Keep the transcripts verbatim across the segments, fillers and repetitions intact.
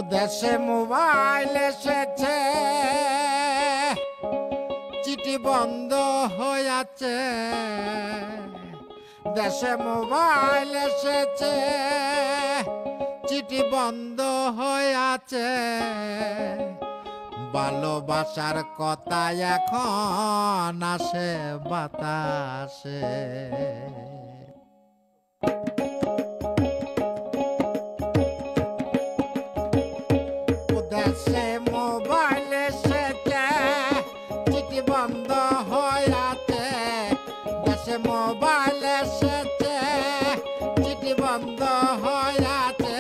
দেশে মোবাইল এসেছে, চিঠি বন্ধ হয়ে আছে। দেশে মোবাইল এসেছে, চিঠি বন্ধ হয়ে আছে। ভালোবাসার কথা এখন আসে বাতাসে। দেশে মোবাইল এসেছে, চিঠি বন্ধ হয়ে আছে। দেশে মোবাইল এসেছে, চিঠি বন্ধ হয়ে আছে।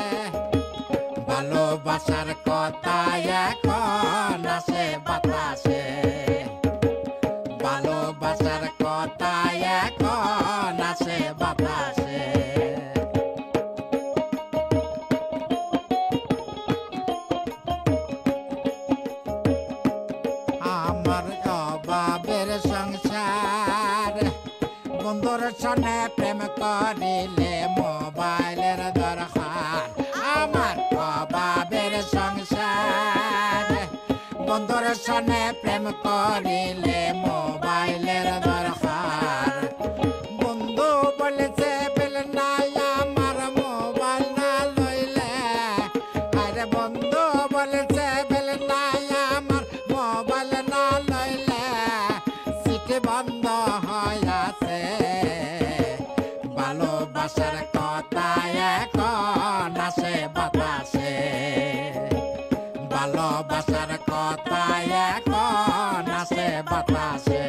ভালোবাসার কথা এখন আসে বাতাসে। ভালোবাসার কথা এখন আসে বাতাসে। আমার অভাবের সংসার, বন্ধুর সনে প্রেম করিলে মোবাইলের দরকার। আমার অভাবের সংসার, বন্ধুর সনে প্রেম করিলে মোবাইলের দরকার। বন্ধু বলেছে বেল নাই আমার মোবাইল না লইলে। আরে বন্ধু বলেছে বেল নাই আমার মোবাইল না লইলে। সিটি বন্ধ হয়ে আছে। ভালোবাসার কথা এখন আসে বাতাসে। ভালোবাসার কথা এখন আসে বাতাসে।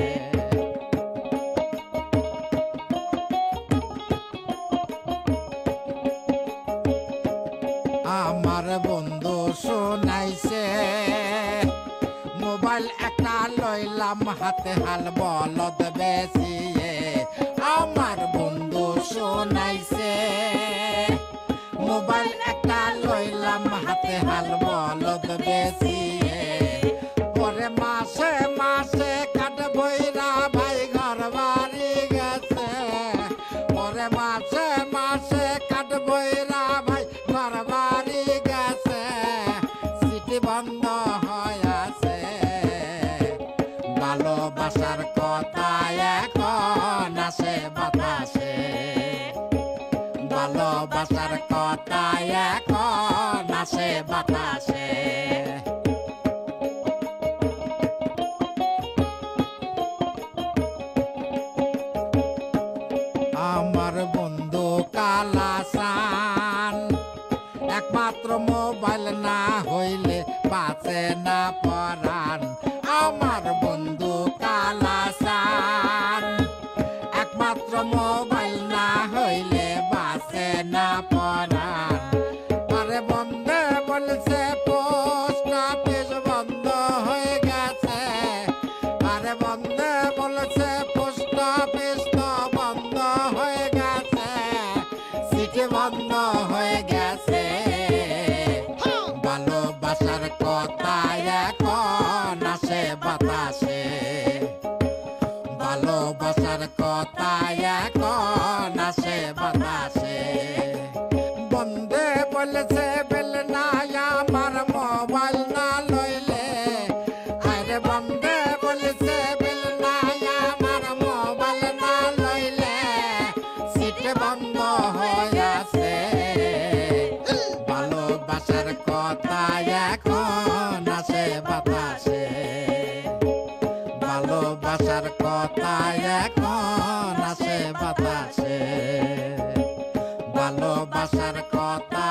আমার বন্ধু শোনাইছে, মোবাইল একটা লইলাম হাতে হাল বলদ বেচিয়ে। আমার বন্ধু শোনাইছে, মোবাইল একটা লইলাম হাতে হাল বলদ বেচিয়ে। পরে মাসে মাসে কাঠ বইরা ভাই ঘর বাড়ি গেছে। পরে মাসে মাসে কাঠ বইরা ভাই ঘর বাড়ি গেছে। সিটি বন্ধ হয়ে আছে। ভালোবাসার কথা এখন আসে বাতাসে। ভালোবাসার কথা এখন আসে বাতাসে। আমার বন্ধু কালাসান, একমাত্র মোবাইল না হইলে বাঁচে না পরাণ। আমার বন্ধু কালাসান, একমাত্র মোবাইল না হইলে বাঁচে না পরাণ। আরে বন্ধে বলছে পোস্ট অফিস বন্ধ হয়ে গেছে। আরে বন্ধে বলছে পোস্ট অফিস তো বন্ধ হয়ে গেছে। সিটি বন্ধ হয়ে গেছে। ভালোবাসার কথা এখন আসে বাতাসে। ভালোবাসার কথা এখন আসে বাতাসে। বন্ধে বলেছে বেল নাই আমার মোবাইল না লইলে। আরে বন্ধে বলেছে বেল নাই আমার মোবাইল না লইলে। সিট বন্ধ হয়ে আছে। ভালোবাসার কথা এখন আসে বাতাসে। ভালোবাসার কথা এখন আসে বাতাসে। ভালোবাসার কথা